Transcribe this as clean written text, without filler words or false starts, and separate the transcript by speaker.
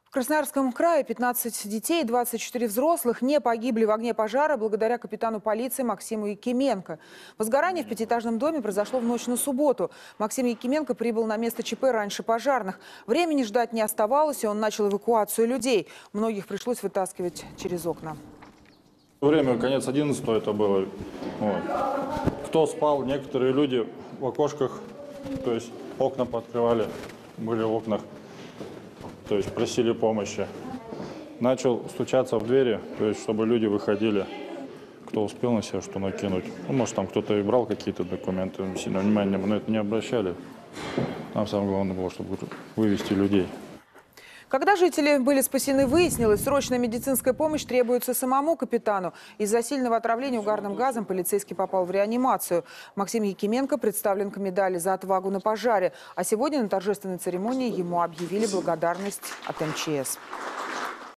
Speaker 1: В Красноярском крае 15 детей и 24 взрослых не погибли в огне пожара благодаря капитану полиции Максиму Якименко. Возгорание в пятиэтажном доме произошло в ночь на субботу. Максим Якименко прибыл на место ЧП раньше пожарных. Времени ждать не оставалось, и он начал эвакуацию людей. Многих пришлось вытаскивать через окна.
Speaker 2: Время, конец 11-го это было. Вот. Кто спал, некоторые люди в окошках, то есть окна пооткрывали, были в окнах. То есть просили помощи. Начал стучаться в двери, то есть чтобы люди выходили, кто успел на себя что накинуть. Ну, может, там кто-то и брал какие-то документы, сильно внимания на это не обращали. Нам самое главное было, чтобы вывести людей.
Speaker 1: Когда жители были спасены, выяснилось, срочная медицинская помощь требуется самому капитану. Из-за сильного отравления угарным газом полицейский попал в реанимацию. Максим Якименко представлен к медали за отвагу на пожаре. А сегодня на торжественной церемонии ему объявили благодарность от МЧС.